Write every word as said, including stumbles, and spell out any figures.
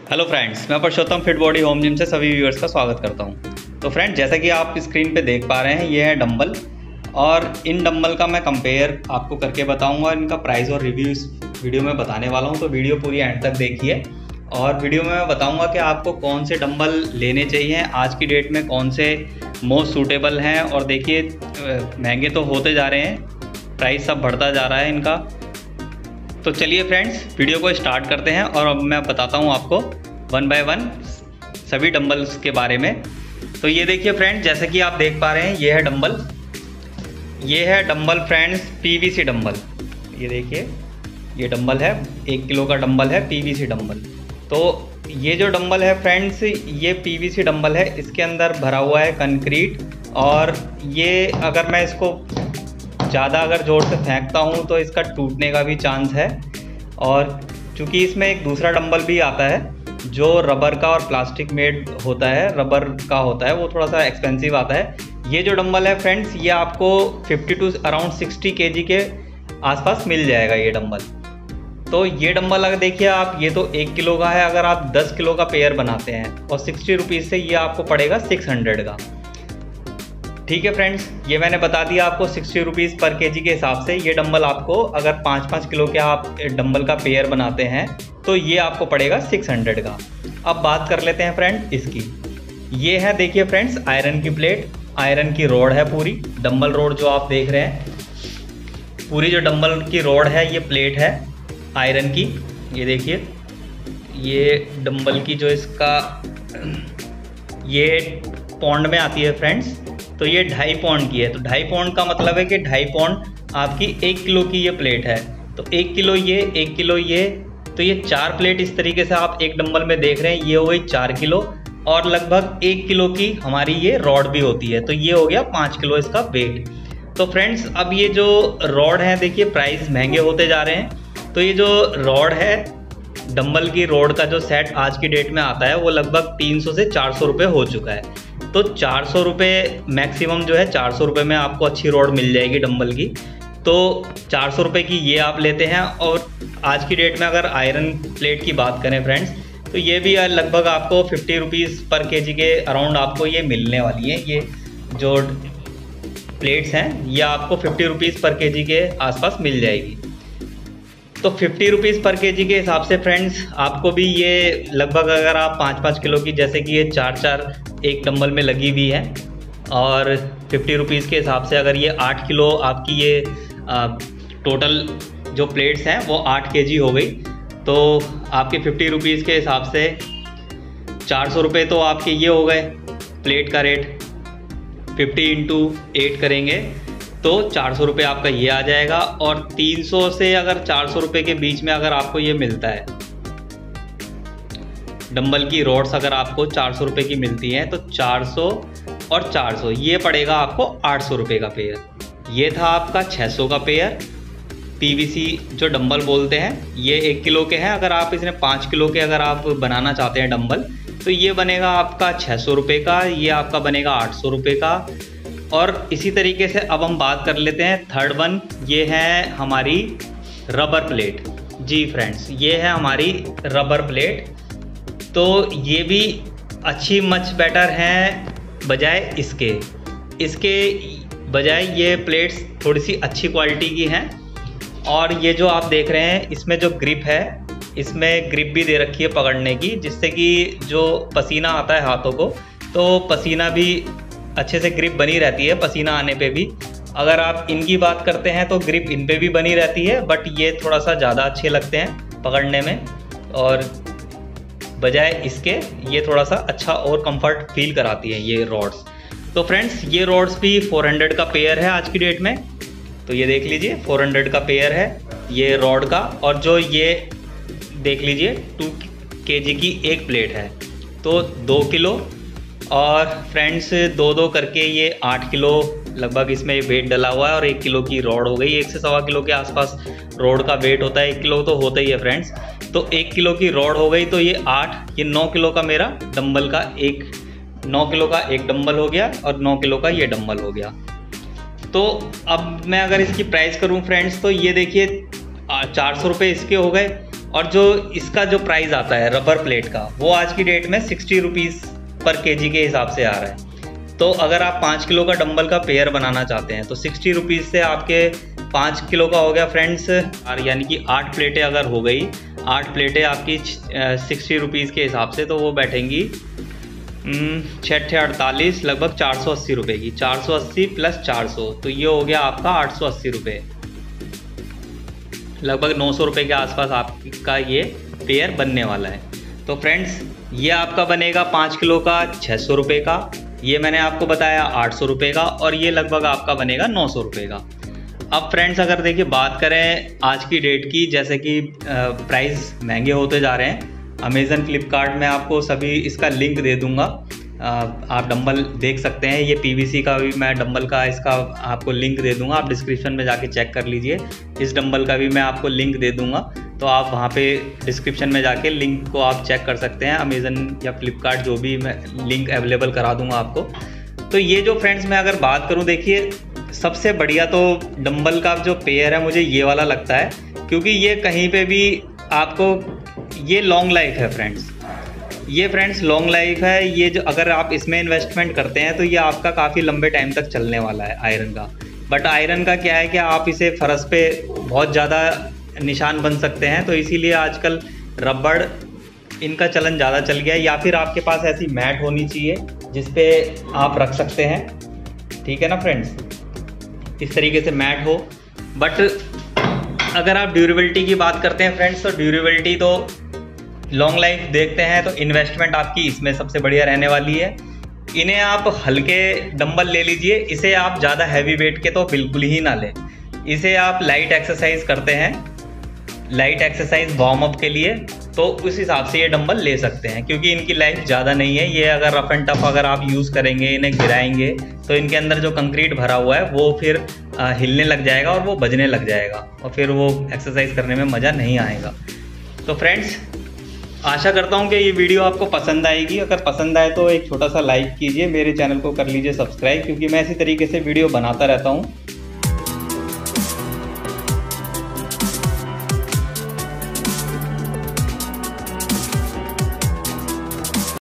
Hello friends, मैं Purushottam fit body home gym से सभी व्यूअर्स का स्वागत करता हूं। तो फ्रेंड्स, जैसा कि आप स्क्रीन पे देख पा रहे हैं, ये है डंबल और इन डंबल का मैं कंपेयर आपको करके बताऊंगा। इनका प्राइस और रिव्यू इस वीडियो में बताने वाला हूं, तो वीडियो पूरी एंड तक देखिए। और वीडियो में मैं बताऊंगा कि आपको कौन से डंबल लेने चाहिए, आज की डेट में कौन से मोस्ट सूटेबल हैं। और देखिए, महंगे तो होते जा रहे हैं, प्राइस सब बढ़ता जा रहा है इनका। तो चलिए फ्रेंड्स, वीडियो को स्टार्ट करते हैं और अब मैं बताता हूं आपको वन बाय वन सभी डंबल्स के बारे में। तो ये देखिए फ्रेंड्स, जैसे कि आप देख पा रहे हैं, ये है डंबल, ये है डंबल फ्रेंड्स, पीवीसी डंबल। ये देखिए, ये डंबल है, एक किलो का डंबल है, पीवीसी डंबल। तो ये जो डंबल है फ्रेंड्स, ये पीवीसी डंबल है, इसके अंदर भरा हुआ है कंक्रीट। और ये अगर मैं इसको ज़्यादा अगर ज़ोर से फेंकता हूँ तो इसका टूटने का भी चांस है। और चूँकि इसमें एक दूसरा डंबल भी आता है जो रबर का और प्लास्टिक मेड होता है, रबर का होता है, वो थोड़ा सा एक्सपेंसिव आता है। ये जो डंबल है फ्रेंड्स, ये आपको fifty to around sixty KG के आसपास मिल जाएगा ये डंबल। तो ये डंबल अगर देखिए आप, ये तो एक किलो का है, अगर आप दस किलो का पेयर बनाते हैं और सिक्सटी रुपीज़ से ये आपको पड़ेगा सिक्स हंड्रेड का। ठीक है फ्रेंड्स, ये मैंने बता दिया आपको सिक्सटी रुपीज़ पर केजी के हिसाब से। ये डंबल आपको अगर पाँच पाँच किलो के आप डंबल का पेयर बनाते हैं तो ये आपको पड़ेगा सिक्स हंड्रेड का। अब बात कर लेते हैं फ्रेंड इसकी। ये है देखिए फ्रेंड्स, आयरन की प्लेट, आयरन की रोड है पूरी, डंबल रोड जो आप देख रहे हैं, पूरी जो डंबल की रोड है, ये प्लेट है आयरन की। ये देखिए, ये डंबल की जो इसका ये पौंड में आती है फ्रेंड्स, तो ये ढाई पौंड की है। तो ढाई पौंड का मतलब है कि ढाई पौंड आपकी एक किलो की ये प्लेट है। तो एक किलो ये, एक किलो ये, तो ये चार प्लेट इस तरीके से आप एक डंबल में देख रहे हैं, ये हो गई चार किलो। और लगभग एक किलो की हमारी ये रॉड भी होती है, तो ये हो गया पाँच किलो इसका वेट। तो फ्रेंड्स, अब ये जो रॉड है, देखिए प्राइस महंगे होते जा रहे हैं। तो ये जो रॉड है, डंबल की रॉड का जो सेट आज की डेट में आता है, वो लगभग तीन सौ से चार सौ रुपये हो चुका है। तो चार सौ रुपये मैक्सिमम जो है, चार सौ रुपये में आपको अच्छी रॉड मिल जाएगी डंबल की। तो चार सौ रुपये की ये आप लेते हैं। और आज की डेट में अगर आयरन प्लेट की बात करें फ्रेंड्स, तो ये भी लगभग आपको फिफ्टी रुपीज़ पर केजी के अराउंड आपको ये मिलने वाली है। ये जो प्लेट्स हैं, ये आपको फिफ्टी रुपीज़ पर केजी के आसपास मिल जाएगी। तो फिफ्टी रुपीज़ पर केजी के हिसाब से फ्रेंड्स, आपको भी ये लगभग अगर आप पाँच पाँच किलो की, जैसे कि ये चार चार एक डंबल में लगी हुई है, और फिफ्टी रुपीज़ के हिसाब से अगर ये आठ किलो आपकी ये आ, टोटल जो प्लेट्स हैं वो आठ केजी हो गई, तो आपके फिफ्टी रुपीज़ के हिसाब से चार सौ रुपये तो आपके ये हो गए प्लेट का रेट। फिफ्टी इंटू एट करेंगे तो चार सौ रुपये आपका ये आ जाएगा। और तीन सौ से अगर चार सौ रुपये के बीच में अगर आपको ये मिलता है, डंबल की रॉड्स अगर आपको चार सौ रुपये की मिलती हैं, तो चार सौ और चार सौ ये पड़ेगा आपको आठ सौ रुपये का पेयर। ये था आपका छः सौ का पेयर, पीवीसी जो डंबल बोलते हैं। ये एक किलो के हैं, अगर आप इसमें पाँच किलो के अगर आप बनाना चाहते हैं डंबल, तो ये बनेगा आपका छः सौ रुपये का, ये आपका बनेगा आठ सौ रुपये का। और इसी तरीके से अब हम बात कर लेते हैं थर्ड वन, ये है हमारी रबर प्लेट। जी फ्रेंड्स, ये है हमारी रबर प्लेट। तो ये भी अच्छी मच बेटर हैं बजाय इसके इसके बजाय ये प्लेट्स थोड़ी सी अच्छी क्वालिटी की हैं। और ये जो आप देख रहे हैं, इसमें जो ग्रिप है, इसमें ग्रिप भी दे रखी है पकड़ने की, जिससे कि जो पसीना आता है हाथों को, तो पसीना भी अच्छे से ग्रिप बनी रहती है पसीना आने पे भी। अगर आप इनकी बात करते हैं तो ग्रिप इन पे भी बनी रहती है, बट ये थोड़ा सा ज़्यादा अच्छे लगते हैं पकड़ने में, और बजाय इसके ये थोड़ा सा अच्छा और कंफर्ट फील कराती है ये रॉड्स। तो फ्रेंड्स, ये रॉड्स भी फोर हंड्रेड का पेयर है आज की डेट में। तो ये देख लीजिए, फोर हंड्रेड का पेयर है ये रॉड का। और जो ये देख लीजिए, टू केजी की एक प्लेट है, तो दो किलो। और फ्रेंड्स, दो दो करके ये आठ किलो लगभग इसमें वेट डला हुआ है, और एक किलो की रॉड हो गई। एक से सवा किलो के आसपास रॉड का वेट होता है, एक किलो तो होता ही है फ्रेंड्स। तो एक किलो की रॉड हो गई, तो ये आठ, ये नौ किलो का मेरा डंबल का एक नौ किलो का एक डंबल हो गया, और नौ किलो का ये डंबल हो गया। तो अब मैं अगर इसकी प्राइस करूं फ्रेंड्स, तो ये देखिए चार सौ रुपये इसके हो गए, और जो इसका जो प्राइस आता है रबर प्लेट का, वो आज की डेट में सिक्सटी रुपीज़ पर केजी के हिसाब से आ रहा है। तो अगर आप पाँच किलो का डंबल का पेयर बनाना चाहते हैं तो सिक्सटी रुपीज़ से आपके पाँच किलो का हो गया फ्रेंड्स, और यानी कि आठ प्लेटें अगर हो गई, आठ प्लेटें आपकी सिक्सटी रुपीज़ के हिसाब से, तो वो बैठेंगी छः छः अड़तालीस, लगभग चार सौ अस्सी रुपये की। चार सौ अस्सी प्लस चार सौ, तो ये हो गया आपका आठ सौ अस्सी रुपये, लगभग नौ सौ रुपये के आसपास आपका ये पेयर बनने वाला है। तो फ्रेंड्स ये आपका बनेगा पाँच किलो का छः सौ रुपये का, ये मैंने आपको बताया आठ सौ रुपये का, और ये लगभग आपका बनेगा नौ सौ रुपये का। अब फ्रेंड्स अगर देखिए बात करें आज की डेट की, जैसे कि प्राइस महंगे होते जा रहे हैं, अमेज़न फ्लिपकार्ट में आपको सभी इसका लिंक दे दूंगा, आप डंबल देख सकते हैं। ये पीवीसी का भी मैं डंबल का इसका आपको लिंक दे दूंगा, आप डिस्क्रिप्शन में जाके चेक कर लीजिए। इस डंबल का भी मैं आपको लिंक दे दूंगा, तो आप वहाँ पे डिस्क्रिप्शन में जाके लिंक को आप चेक कर सकते हैं। अमेज़न या फ्लिपकार्ट जो भी मैं लिंक अवेलेबल करा दूंगा आपको। तो ये जो फ्रेंड्स मैं अगर बात करूँ, देखिए सबसे बढ़िया तो डंबल का जो पेयर है मुझे ये वाला लगता है, क्योंकि ये कहीं पे भी आपको, ये लॉन्ग लाइफ है फ्रेंड्स, ये फ्रेंड्स लॉन्ग लाइफ है। ये जो अगर आप इसमें इन्वेस्टमेंट करते हैं तो ये आपका काफ़ी लंबे टाइम तक चलने वाला है आयरन का। बट आयरन का क्या है कि आप इसे फर्श पे बहुत ज़्यादा निशान बन सकते हैं, तो इसीलिए आजकल रबड़ इनका चलन ज़्यादा चल गया है। या फिर आपके पास ऐसी मैट होनी चाहिए जिस पे आप रख सकते हैं, ठीक है ना फ्रेंड्स, इस तरीके से मैट हो। बट अगर आप ड्यूरेबिलिटी की बात करते हैं फ्रेंड्स, तो ड्यूरेबिलिटी तो लॉन्ग लाइफ देखते हैं, तो इन्वेस्टमेंट आपकी इसमें सबसे बढ़िया रहने वाली है। इन्हें आप हल्के डंबल ले लीजिए, इसे आप ज़्यादा हैवी वेट के तो बिल्कुल ही ना लें। इसे आप लाइट एक्सरसाइज करते हैं, लाइट एक्सरसाइज वार्म अप के लिए, तो उस हिसाब से ये डंबल ले सकते हैं, क्योंकि इनकी लाइफ ज़्यादा नहीं है। ये अगर रफ एंड टफ अगर आप यूज़ करेंगे, इन्हें गिराएंगे, तो इनके अंदर जो कंक्रीट भरा हुआ है वो फिर आ, हिलने लग जाएगा और वो बजने लग जाएगा, और फिर वो एक्सरसाइज करने में मज़ा नहीं आएगा। तो फ्रेंड्स आशा करता हूँ कि ये वीडियो आपको पसंद आएगी। अगर पसंद आए तो एक छोटा सा लाइक कीजिए, मेरे चैनल को कर लीजिए सब्सक्राइब, क्योंकि मैं इसी तरीके से वीडियो बनाता रहता हूँ।